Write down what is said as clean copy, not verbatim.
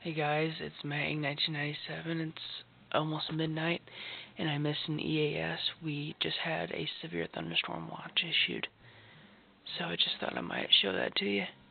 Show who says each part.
Speaker 1: Hey guys, it's May 1997. It's almost midnight, and I missed an EAS. We just had a severe thunderstorm watch issued, so I just thought I might show that to you.